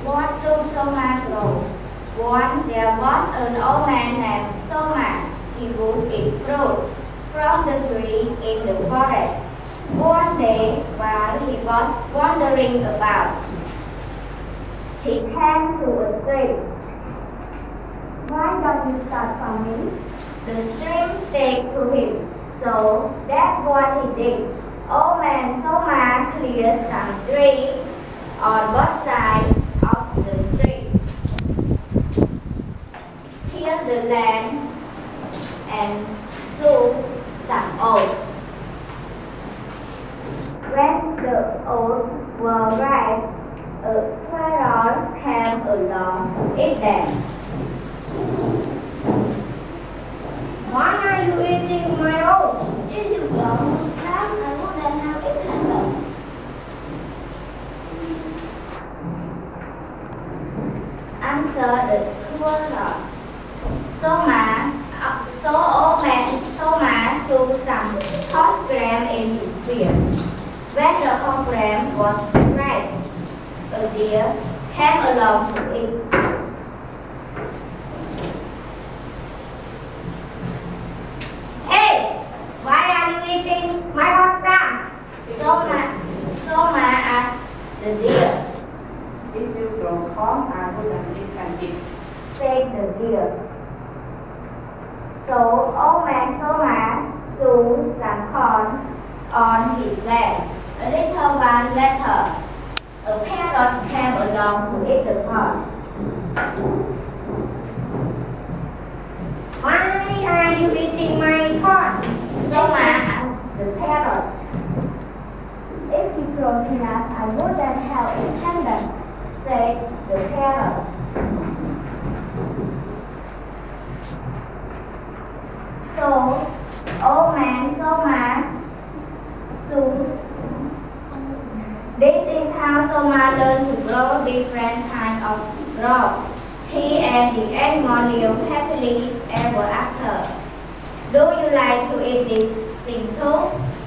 What should Soma grow? Once there was an old man named Soma. He would eat fruit from the tree in the forest. One day, while he was wandering about, he came to a stream. Why don't you start farming? The stream said to him. So that's what he did. Old man Soma cleared some trees on both sides of the stream, tilled the land, and sowed some oats. When the oats were ripe, a squirrel came along to eat them. Why are you eating my oats? If you don't stop, I wouldn't have eaten them. Answered the squirrel. So old man Soma sowed some horse gram in his field. When the horse gram was ripe, a deer came along to eat. Hey, why are you eating my horse gram? Soma asked the deer. If you don't come, I wouldn't eat it, said the deer. So old man Soma sowed some corn on his land. A little while later, a parrot came along to eat the corn. Why are you eating my corn? Soma asked the parrot. If you grown enough, I wouldn't have eaten them, said the parrot. So, old man Soma sowed. This is how Soma learned to grow different kinds of crops. He and the animal lived happily ever after. Do you like to eat this thing too?